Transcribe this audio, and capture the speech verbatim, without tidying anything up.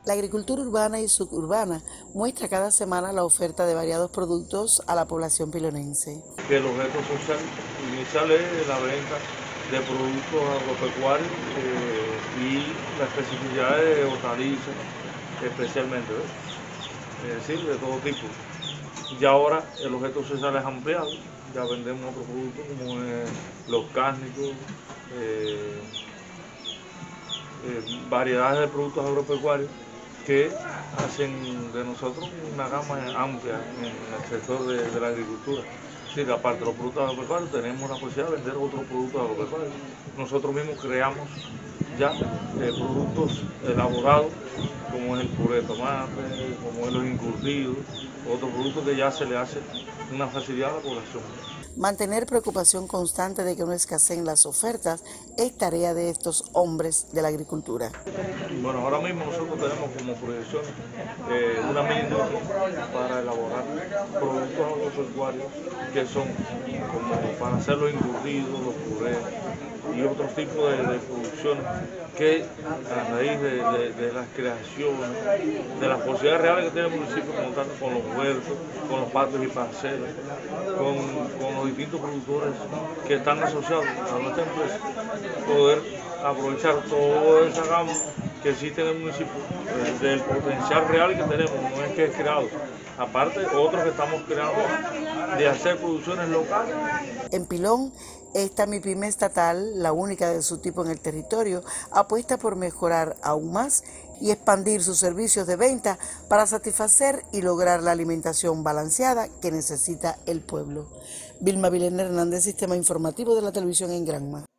La agricultura urbana y suburbana muestra cada semana la oferta de variados productos a la población pilonense. Que el objeto social inicial es la venta de productos agropecuarios eh, y la especificidad de hortalizas especialmente, ¿ves? Es decir, de todo tipo. Y ahora el objeto social es ampliado, ya vendemos otros productos como eh, los cárnicos, eh, eh, variedades de productos agropecuarios que hacen de nosotros una gama amplia en el sector de, de la agricultura. Es decir, aparte de los productos agropecuarios, tenemos la posibilidad de vender otros productos agropecuarios. Nosotros mismos creamos ya eh, productos elaborados, como es el puré de tomate, como es los encurtidos, otros productos que ya se le hace una facilidad a la población. Mantener preocupación constante de que no escaseen las ofertas es tarea de estos hombres de la agricultura. Bueno, ahora mismo nosotros tenemos como proyección eh, una mini para elaborar productos agropecuarios que son como para hacer los encurtidos, los purés y otros tipos de, de producciones que a raíz de, de, de las creaciones, de las posibilidades reales que tiene el municipio, contando con los huertos, con los patios y parcelas, con, con los distintos productores que están asociados a nuestra empresa, poder aprovechar toda esa gama que existe en el municipio, del potencial real que tenemos, no es que es creado. Aparte, otros que estamos creando de hacer producciones locales. En Pilón, esta MIPYME estatal, la única de su tipo en el territorio, apuesta por mejorar aún más y expandir sus servicios de venta para satisfacer y lograr la alimentación balanceada que necesita el pueblo. Vilma Vilena Hernández, Sistema Informativo de la Televisión en Granma.